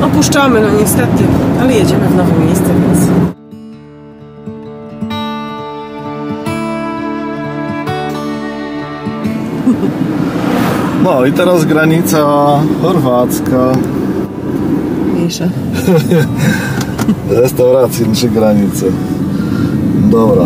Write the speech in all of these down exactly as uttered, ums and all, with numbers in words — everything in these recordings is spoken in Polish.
opuszczamy, no niestety, ale jedziemy w nowe miejsce, więc... No i teraz granica chorwacka. Mniejsza. Restauracje niż granice. Dobra.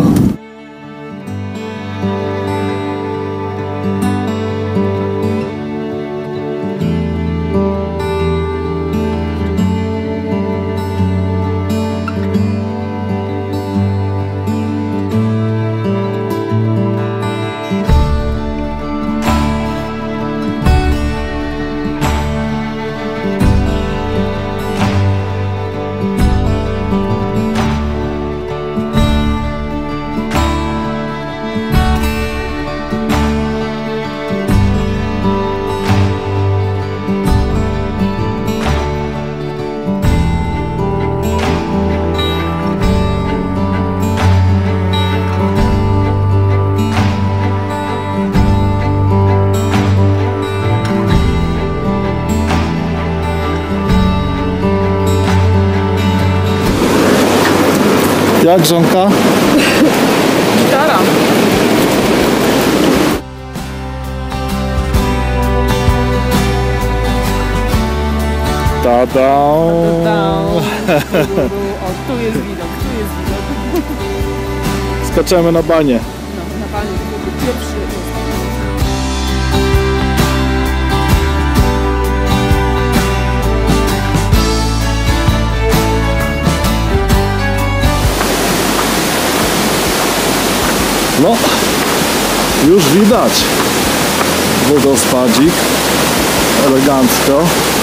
Jak żonka? Gitara. Tada! O, tu jest widok, tu jest widok. Skaczemy na banie. No, na banie, to byłby pierwszy. No, już widać wodospadzik, elegancko.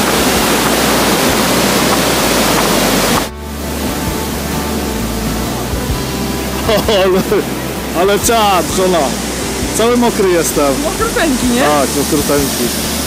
Ale, ale czad, żona, cały mokry jestem. Mokroteńki, nie? Tak, mokroteńki.